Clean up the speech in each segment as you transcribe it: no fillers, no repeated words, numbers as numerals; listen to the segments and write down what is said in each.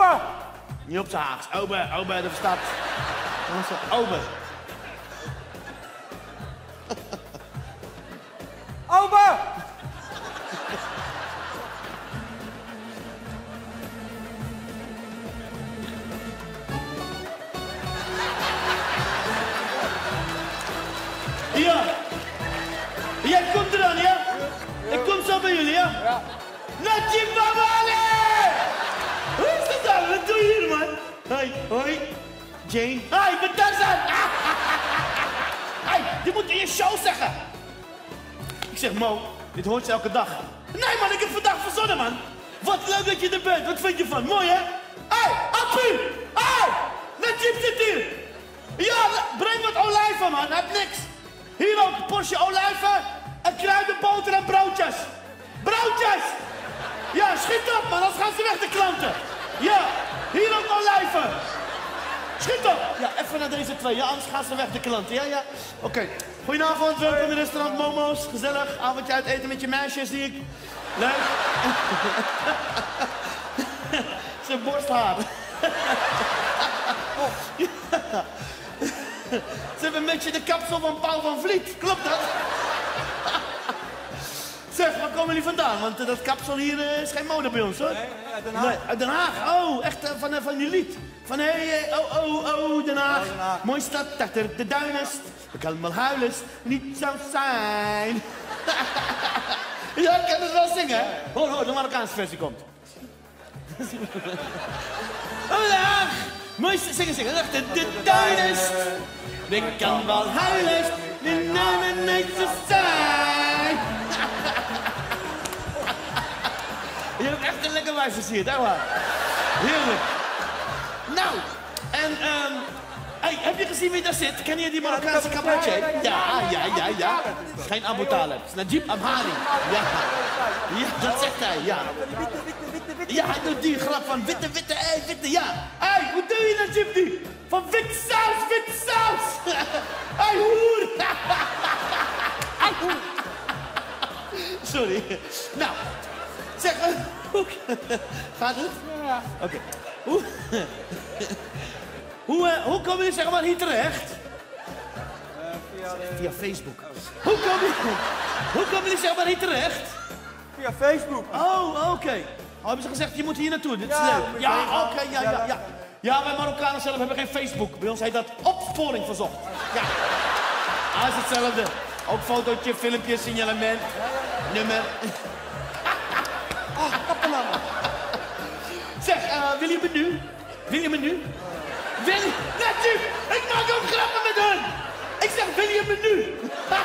Opa! Niet op zijn Haags. Ober, dat verstaat. Ober. Opa! Ja. Jij komt eraan, ja? Ik kom zo bij jullie, ja? Ja. Najib Bamali! Hoe is het dan? Wat doe je hier, man? Hoi. Jane. Hi, ik ben Tarzan! Hey, dit moet in je show zeggen. Ik zeg, Mo, dit hoort je elke dag. Nee, man, ik heb vandaag verzonnen, man. Wat leuk dat je er bent. Wat vind je van? Mooi, hè? Hey, Appie! Hey! Najib zit hier! Ja, breng wat olijven, man. Hij heeft niks. Hier ook een portie olijven, een kruidenboter en broodjes. Broodjes! Ja, schiet op, man, anders gaan ze weg, de klanten. Ja, hier ook olijven. Schiet op! Ja, even naar deze twee, ja, anders gaan ze weg, de klanten. Ja. Oké. Goedenavond, welkom in restaurant Momo's. Gezellig, avondje uit eten met je meisjes, zie ik. Leuk. Zijn borsthaar. Ja. Ze hebben een beetje de kapsel van Paul van Vliet. Klopt dat? Zeg, waar komen jullie vandaan? Want dat kapsel hier is geen mode bij ons, hoor. Nee, uit Den Haag. Nee, uit Den Haag. Oh, echt van die lied. Van oh, Den Haag. Den Haag. Mooie stad, achter de duinen. We kan wel huilen, niet zo zijn. Ja, ik kan het wel zingen. Hoor, de Marokkaanse versie komt. Oh, Den Haag. Mooi zingen. Achter de duinen. We kan wel huilen, niet zo zijn. Je hebt echt een lekker wijf versierd, hè, waar? Heerlijk. Nou, en hey, heb je gezien wie daar zit? Ken je die Marokkaanse cabaretier? Ja. Geen Abu Talib. Het is Najib Amhali. Ja, dat zegt hij, ja. Ja, hij doet die grap van witte, ja. Hey, hoe doe je Najib die? Van witte saus. Hey, hoer. Hey, hoer. Sorry. Nou, zeg, gaat het? Ja. Oké. Hoe komen jullie zeg maar hier terecht? Via Facebook. Hoe komen jullie zeg maar hier terecht? Via Facebook. Oh, oké. Oh, hebben ze gezegd, je moet hier naartoe, dit is Ja, leuk. Ja, oké, ja. Ja, wij Marokkanen zelf hebben geen Facebook. Bij ons heet dat opsporing verzocht. Ja. Dat is hetzelfde. Ook fotootje, filmpje, signalement, nummer. Zeg, wil je menu? Najib, ik maak ook grappen met hun. Ik zeg, wil je menu?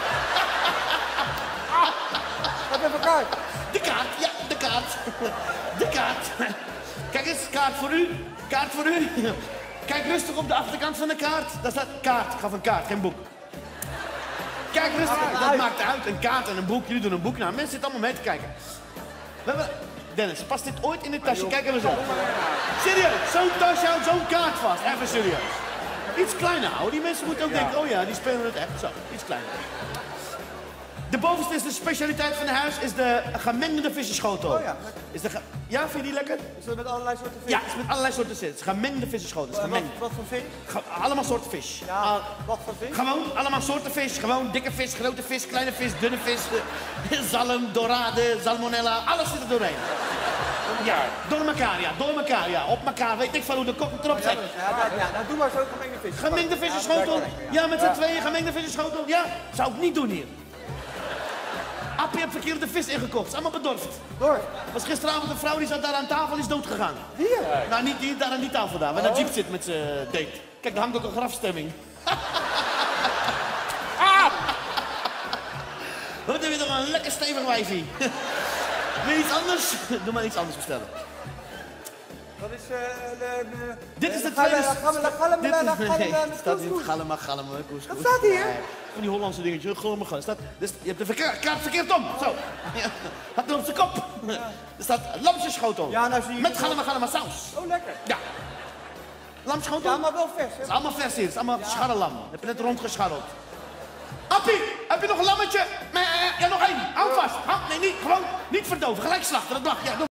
Wat heb ik kaart? De kaart, ja, de kaart. De kaart. Kijk eens, kaart voor u. Kijk rustig op de achterkant van de kaart. Daar staat kaart. Ik gaf een kaart, geen boek. Kijk rustig, dat maakt uit. Een kaart en een boek. Jullie doen een boek. Nou, mensen zitten allemaal mee te kijken. Dennis, past dit ooit in de tasje? Kijk even zo. Serieus, zo'n tasje houdt zo'n kaart vast. Even serieus. Iets kleiner houden. Die mensen moeten ook denken, oh ja, die spelen het echt. Zo, iets kleiner. De bovenste is de specialiteit van het huis, is de gemengde vissenschotel. Oh ja. Ja, vind je die lekker? Is dat met allerlei soorten vis? Ja, het is met allerlei soorten vis. Het is gemengde vissenschotel. Het is gemengd. Wat voor vis? Allemaal soorten vis. Ja, wat voor vis? Gewoon allemaal soorten vis. Gewoon dikke vis, grote vis, kleine vis, dunne vis. Zalm, dorade, salmonella, alles zit er doorheen. Ja, door elkaar, ja. Op elkaar, weet ik van hoe de kop erop zit. Ja, nou doe maar zo gemengde vis. Gemengde vissenschotel. Ja, met z'n tweeën gemengde vissenschotel. Ja, zou ik niet doen hier. Appie heeft verkeerde vis ingekocht. Het is allemaal bedorfd. Door. Was gisteravond een vrouw die zat daar aan tafel is doodgegaan. Hier? Nou, niet die, daar aan die tafel daar, waar Najib zit met zijn date. Kijk, daar hangt ook een grafstemming. Wat heb je toch een lekker stevig wijfie. Wil je iets anders? Doe maar iets anders bestellen. Dat is Dit is de tweede... Dit staat niet galma, koes. Wat staat hier? Van die Hollandse dingetjes, galma. Je hebt de kaart verkeerd om. Zo. Had er op zijn kop. Er staat lamsjeschotel. Ja, nou zie je... Met galma saus. Oh, lekker. Ja. Lamschotel? Ja, maar wel vers, hè? Het is allemaal vers hier. Het is allemaal scharrelam. Dat heb je net rondgescharreld. Appie, heb je nog een lammetje? Ja, nog één. Hou vast. Nee, niet, gewoon niet verdoven. Gelijk slachten. Dat mag. Ja,